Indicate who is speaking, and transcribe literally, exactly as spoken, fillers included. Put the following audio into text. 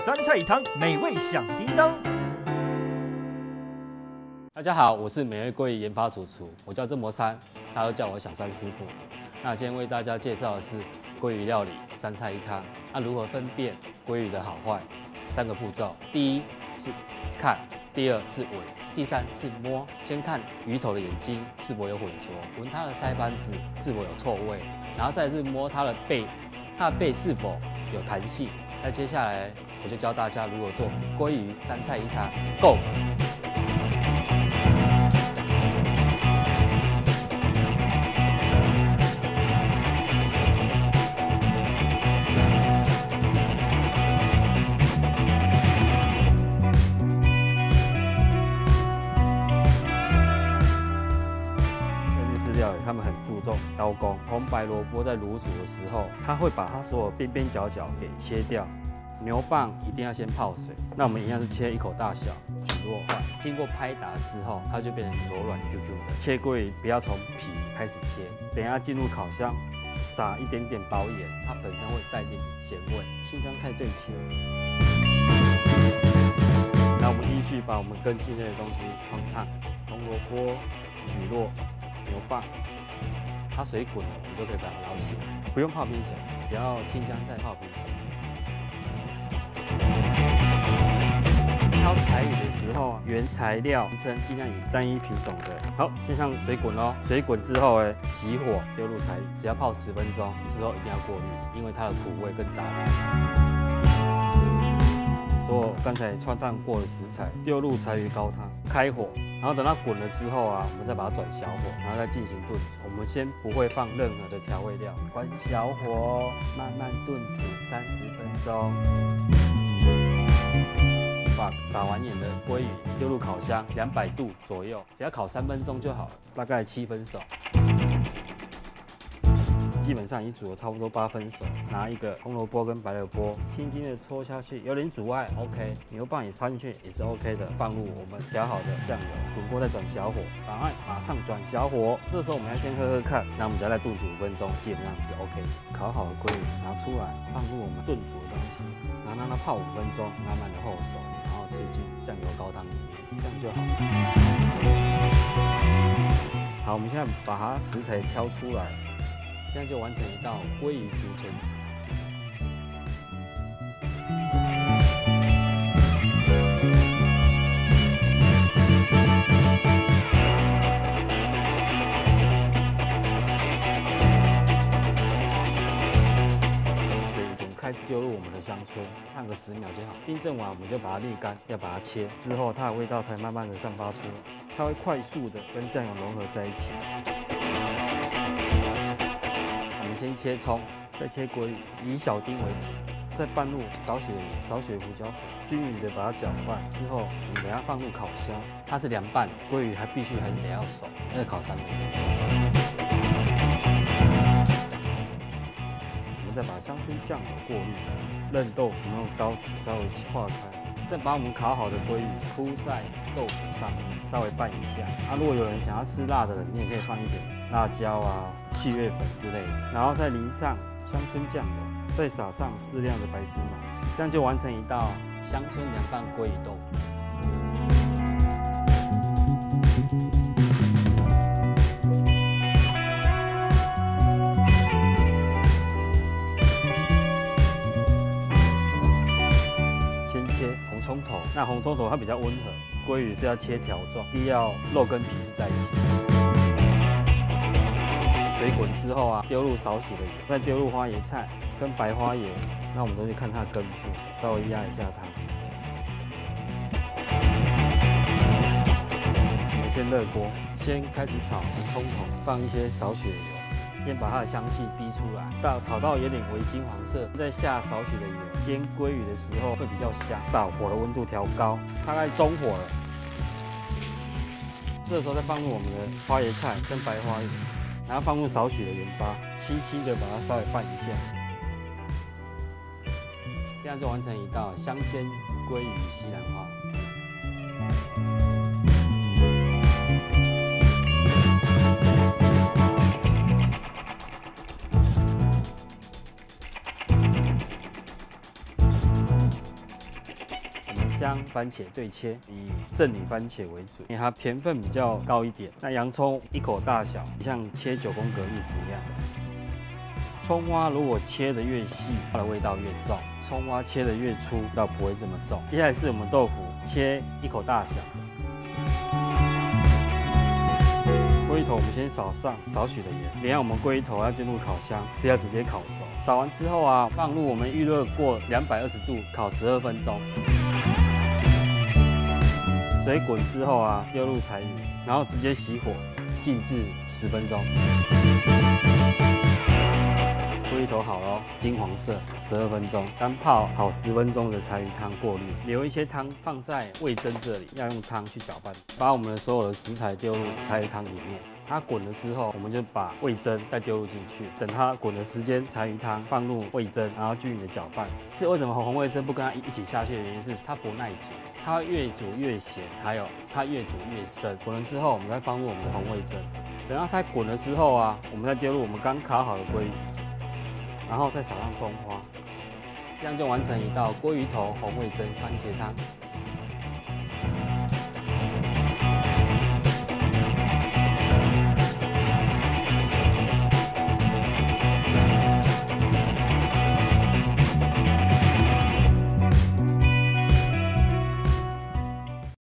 Speaker 1: 酸菜汤，美味响叮当。
Speaker 2: 大家好，我是美味鲑鱼研发主厨，我叫郑魔山，大家都叫我小山师傅。那今天为大家介绍的是鲑鱼料理三菜一汤。那如何分辨鲑鱼的好坏？三个步骤：第一是看，第二是闻，第三是摸。先看鱼头的眼睛是否有混浊，闻它的腮帮子是否有臭味，然后再是摸它的背，它的背是否有弹性。那接下来我就教大家如何做鲑鱼三菜一汤。Go！料理他们很注重刀工，红白萝卜在卤煮的时候，他会把它所有边边角角给切掉。牛蒡一定要先泡水，那我们一样是切一口大小，取落块，经过拍打之后，它就变成柔软 Q Q 的。切鲑鱼不要从皮开始切，等一下进入烤箱，撒一点点薄盐，它本身会带一点点咸味。青江菜对切。那我们依序把我们根茎类的东西冲烫，红萝卜取落。牛蒡，它水滚了，我们就可以把它捞起来，不用泡冰水，只要青江菜泡冰水。挑柴鱼的时候，原材料称尽量以单一品种的。好，先上水滚咯，水滚之后呢，熄火丢入柴鱼，只要泡十分钟之后一定要过滤，因为它的苦味跟杂质。做刚才穿烫过的食材，丢入柴鱼高汤，开火。然后等它滚了之后啊，我们再把它转小火，然后再进行炖煮。我们先不会放任何的调味料，关小火，慢慢炖煮三十分钟。把撒完盐的鲑鱼丢入烤箱，两百度左右，只要烤三分钟就好了，大概七分熟。基本上已经煮了差不多八分熟，拿一个红萝卜跟白萝卜轻轻的戳下去，有点阻碍 ，OK， 牛蒡也插进去也是 OK 的，放入我们调好的酱油，滚锅再转小火，赶快马上转小火。这时候我们要先喝喝看，那我们只要再炖煮五分钟，基本上是 OK 的。烤好的鲑鱼拿出来，放入我们炖煮的东西，然后让它泡五分钟，慢慢的后熟，然后吃进酱油高汤里面，这样就好。好，我们现在把它食材挑出来。现在就完成一道鲑鱼竹签。水滚开丢入我们的香椿，烫个十秒就好。订正完我们就把它沥干，要把它切，之后它的味道才慢慢的散发出来，它会快速的跟酱油融合在一起。先切葱，再切鲑鱼，以小丁为主，再拌入少许的盐、少许的胡椒粉，均匀的把它搅拌。之后，我们等下放入烤箱，它是凉拌，鲑鱼还必须还是得要熟，要烤三分钟。我们再把香薰酱油过滤，嫩豆腐用刀子稍微划开，再把我们烤好的鲑鱼铺在豆腐上面，稍微拌一下。啊，如果有人想要吃辣的人，你也可以放一点辣椒啊、七月粉之类的，然后再淋上香椿酱油，再撒上适量的白芝麻，这样就完成一道香椿凉拌鲑鱼豆腐。先切红葱头，那红葱头它比较温和，鲑鱼是要切条状，必要肉跟皮是在一起。水滚之后啊，丢入少许的盐，再丢入花椰菜跟白花椰，那我们都去看它的根部，稍微压一下它。我们先热锅，先开始炒葱头，放一些少许的油，先把它的香气逼出来，到炒到有点微金黄色，再下少许的盐。煎鲑鱼的时候会比较香，把火的温度调高，大概中火了。这时候再放入我们的花椰菜跟白花椰。然后放入少许的盐巴，轻轻的把它稍微拌一下，这样就完成一道香煎鲑鱼西兰花。 香番茄对切，以圣女番茄为主，因为它甜分比较高一点。那洋葱一口大小，像切九宫格意思一样。葱花如果切得越细，它的味道越重；葱花切得越粗，味道不会这么重。接下来是我们豆腐，切一口大小。鲑鱼头我们先撒上少许的盐，等一下我们鲑鱼头要进入烤箱，是要直接烤熟。撒完之后啊，放入我们预热过两百二十度烤十二分钟。水滚之后啊，丢入柴鱼，然后直接熄火，静置十分钟。鲑鱼头好了，金黄色，十二分钟。干泡好十分钟的柴鱼汤过滤，留一些汤放在味噌这里，要用汤去搅拌。把我们的所有的食材丢入柴鱼汤里面，它滚了之后，我们就把味噌再丢入进去。等它滚的时间，柴鱼汤放入味噌，然后均匀的搅拌。这为什么红味噌不跟它一起下去的原因是它不耐煮，它越煮越咸，还有它越煮越深。滚了之后，我们再放入我们的红味噌。等到它滚了之后啊，我们再丢入我们刚烤好的鲑鱼。然后再撒上葱花，这样就完成一道鲑鱼头红味噌番茄汤。